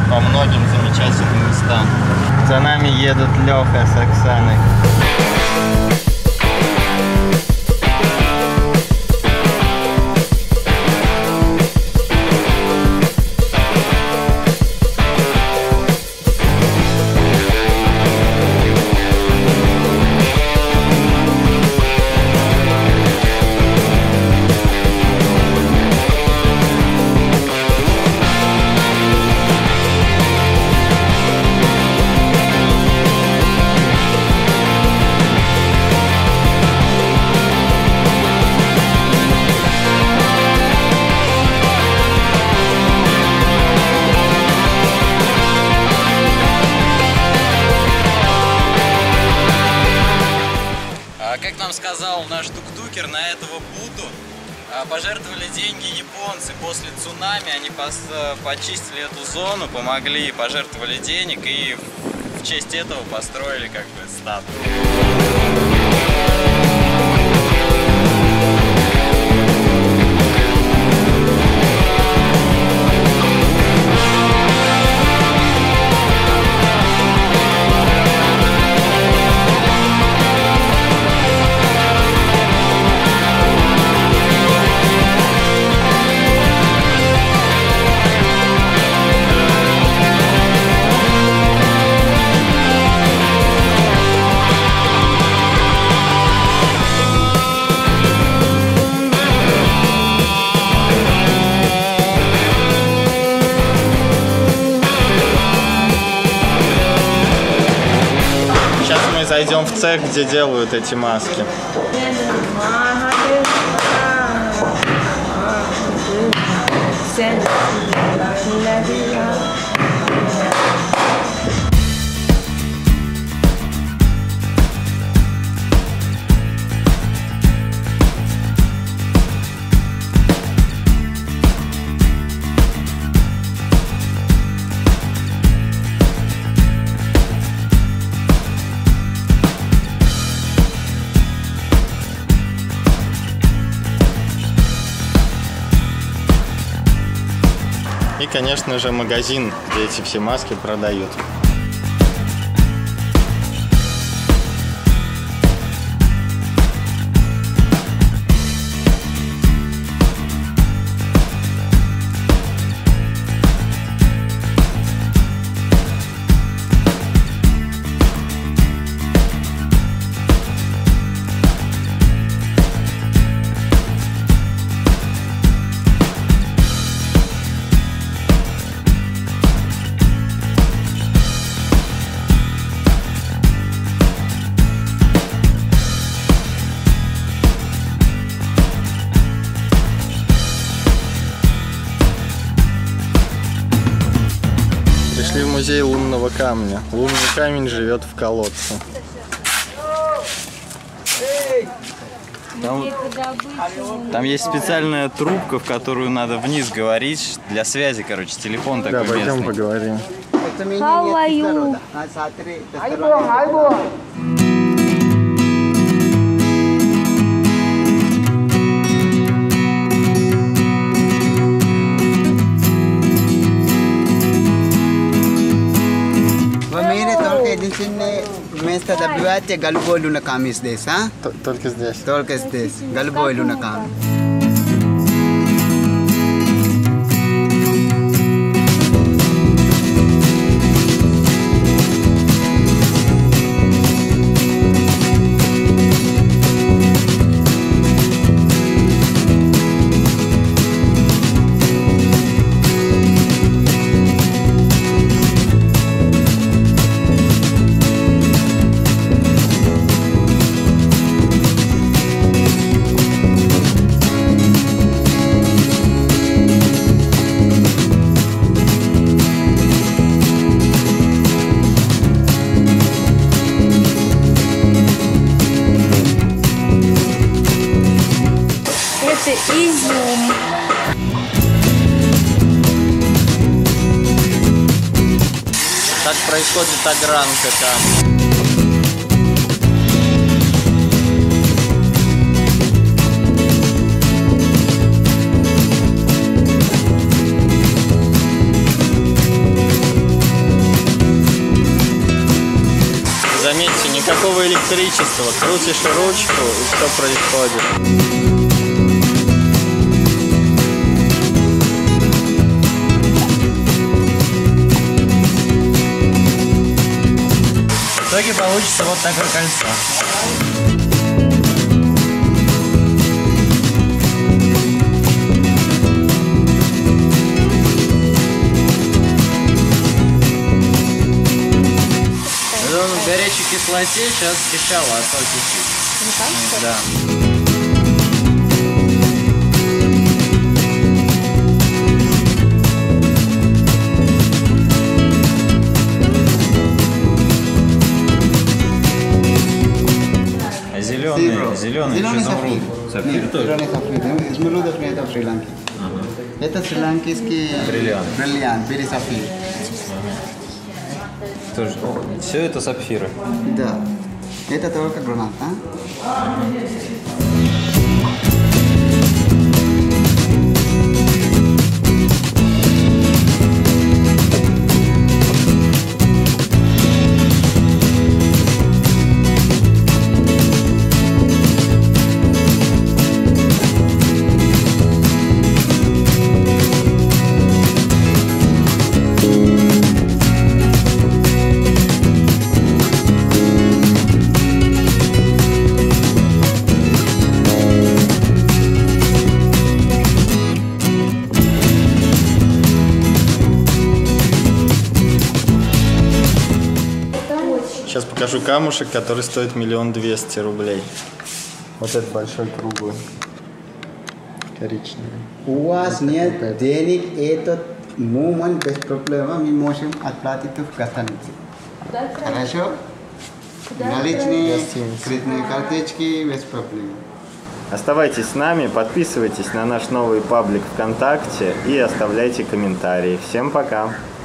по многим замечательным местам. За нами едут Леха с Оксаной. Как нам сказал наш тук-тукер, на этого Будду пожертвовали деньги японцы. После цунами они почистили эту зону, помогли, пожертвовали денег и в честь этого построили как бы статую. Зайдем в цех, где делают эти маски. И, конечно же, магазин, где эти все маски продают. Пришли в музей лунного камня. Лунный камень живет в колодце. Там есть специальная трубка, в которую надо вниз говорить для связи, короче, телефон такой местный. Да, пойдем поговорим. How are you? Место добивать голубой лунакам здесь, а? Только здесь. Только здесь. Голубой лунакам. Изюм. Так происходит огранка там. заметьте, никакого электричества. Крутишь ручку и все происходит. В итоге получится вот такое кольцо. В горячей кислоте сейчас сначала кипит. Да. Зеленый изумруд. Сапфир тоже? Изумруд это Шри-Ланки. Это шри-ланкийский бриллиант, пересапфир. Тоже. Все это сапфиры. Да. Это только гранат, а? Сейчас покажу камушек, который стоит 1 200 000 рублей. Вот этот большой круглый. Коричневый. У вас нет денег, этот момент без проблем мы можем отплатить в гостинице. Хорошо? Наличные, кредитные карточки без проблем. Оставайтесь с нами, подписывайтесь на наш новый паблик ВКонтакте и оставляйте комментарии. Всем пока!